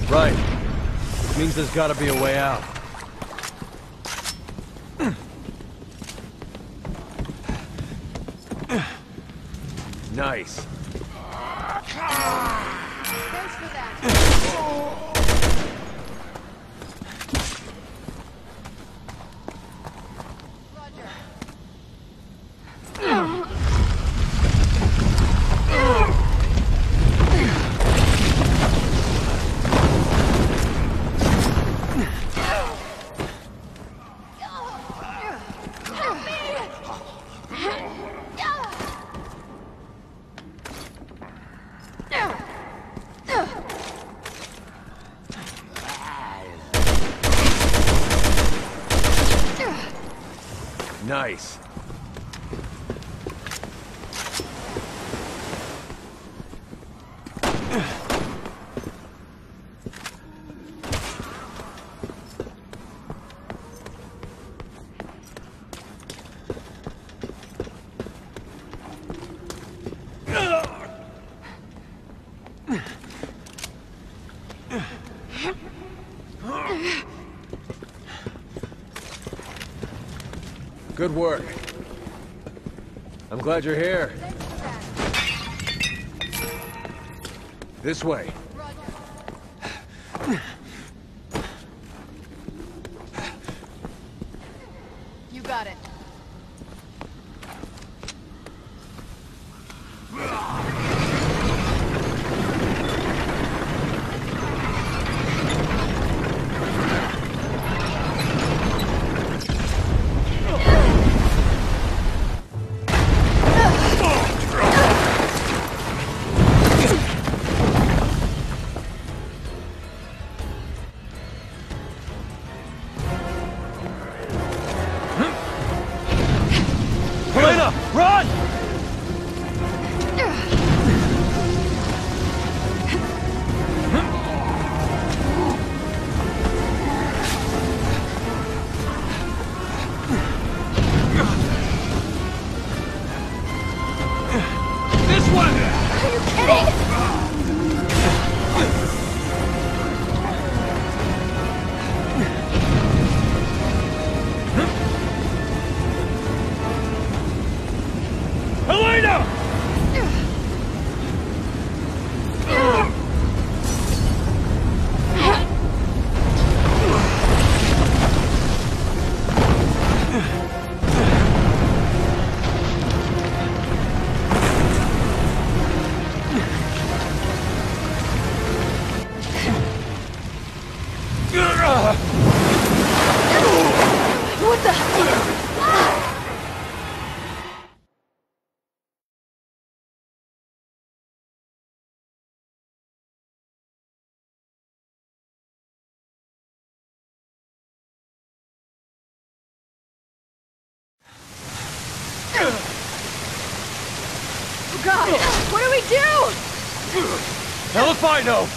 Right. Means there's gotta be a way out. Nice. Thanks for that. Nice. Good work. I'm glad you're here. This way. You got it. Run! This one! Are you kidding? What the? Oh God! What do we do? Hell if I know!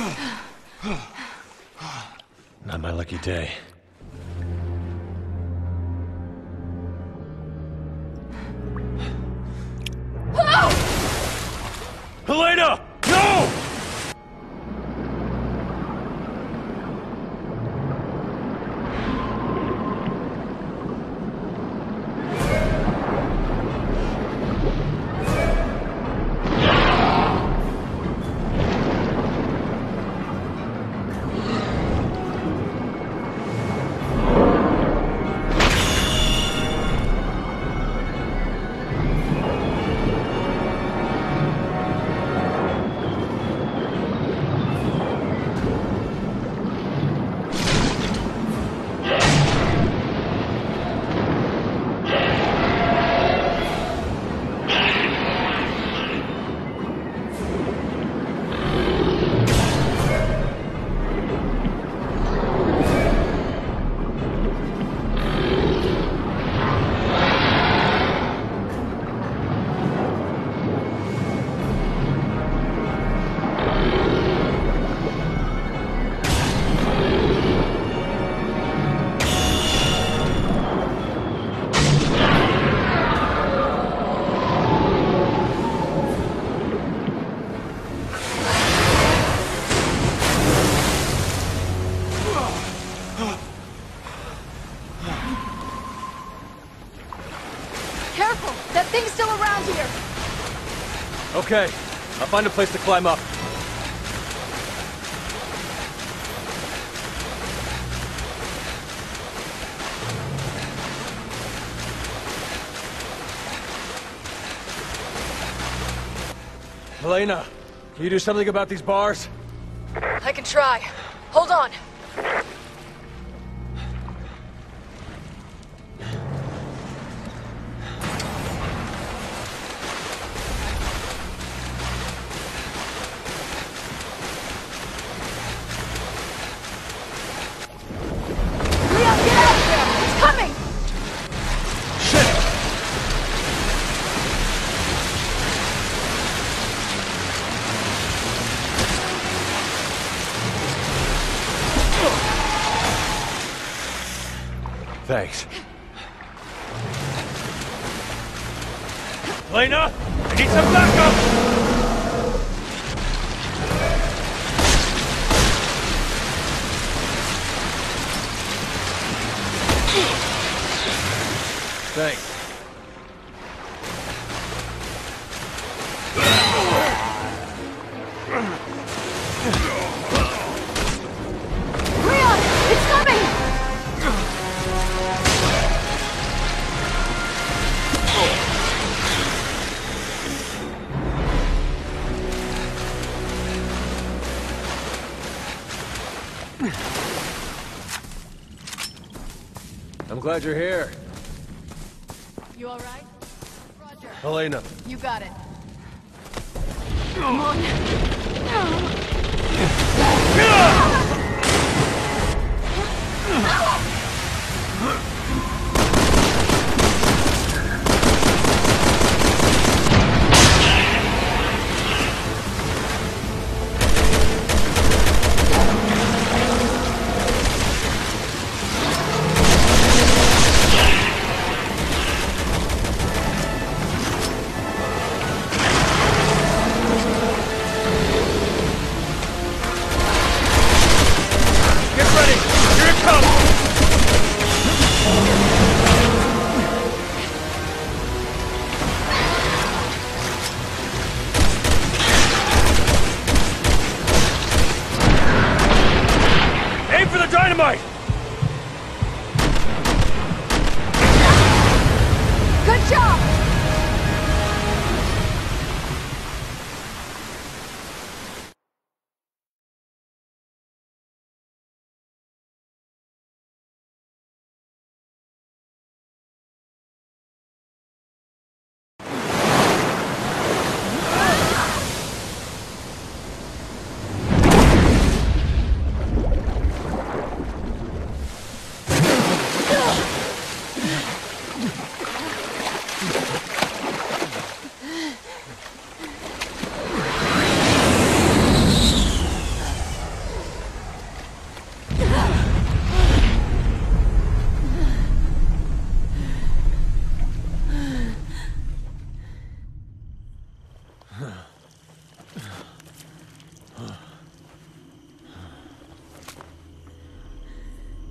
Not my lucky day. Helena! No! Careful! That thing's still around here! Okay, I'll find a place to climb up. Helena, can you do something about these bars? I can try. Hold on. Leon, get out of there! It's coming! Shit! Thanks. Helena, I need some backup! Thanks. Leon! It's coming! I'm glad you're here. You alright? Roger. Helena. You got it. Come on. Get ready! Here it comes! Aim for the dynamite! Good job!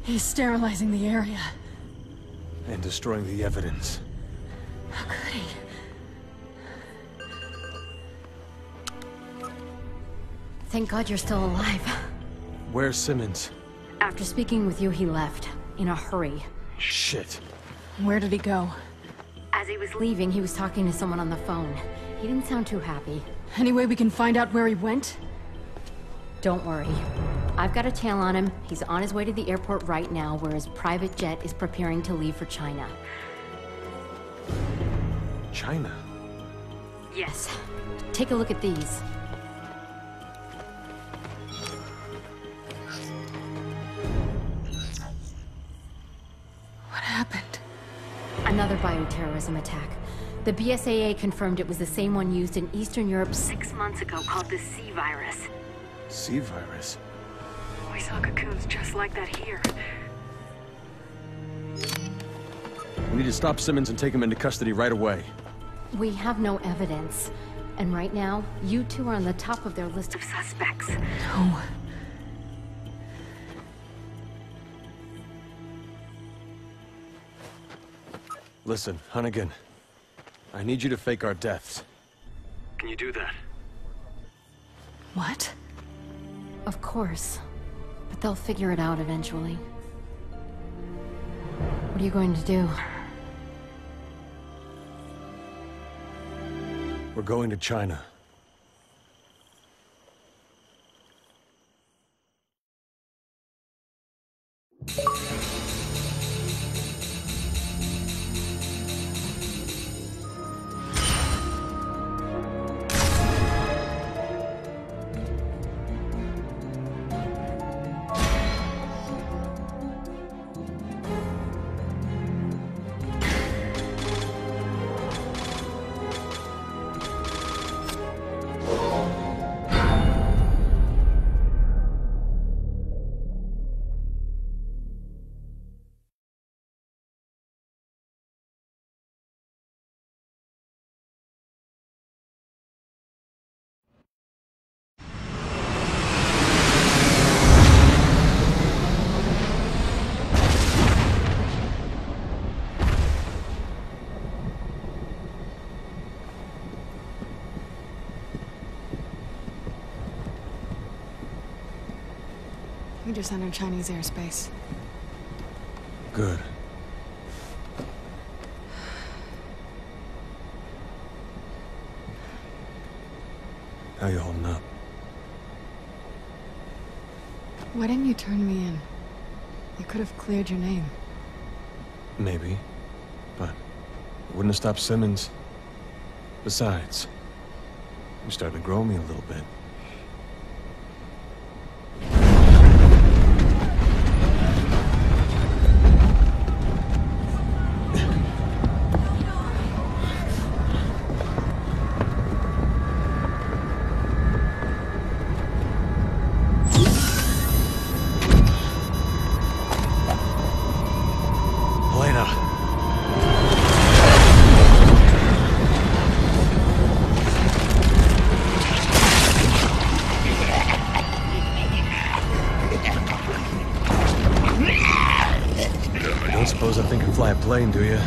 He's sterilizing the area. And destroying the evidence. How could he? Thank God you're still alive. Where's Simmons? After speaking with you, he left. In a hurry. Shit. Where did he go? As he was leaving, he was talking to someone on the phone. He didn't sound too happy. Any way we can find out where he went? Don't worry. I've got a tail on him. He's on his way to the airport right now, where his private jet is preparing to leave for China. China? Yes. Take a look at these. What happened? Another bioterrorism attack. The BSAA confirmed it was the same one used in Eastern Europe 6 months ago, called the C virus. C virus? We saw cocoons just like that here. We need to stop Simmons and take him into custody right away. We have no evidence. And right now, you two are on the top of their list of suspects. No. Listen, Hunnigan. I need you to fake our deaths. Can you do that? What? Of course. But they'll figure it out eventually. What are you going to do? We're going to China. We just entered Chinese airspace. Good. How you holding up? Why didn't you turn me in? You could have cleared your name. Maybe. But it wouldn't have stopped Simmons. Besides, you started to grow me a little bit. Don't suppose I think I can fly a plane, do you?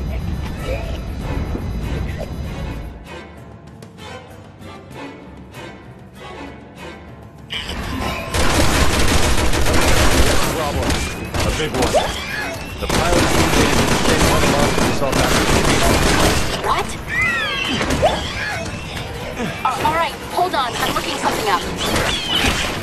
Problem. A big one. The pilot communicated with the same monologue from South Africa. What? All right, hold on. I'm looking something up.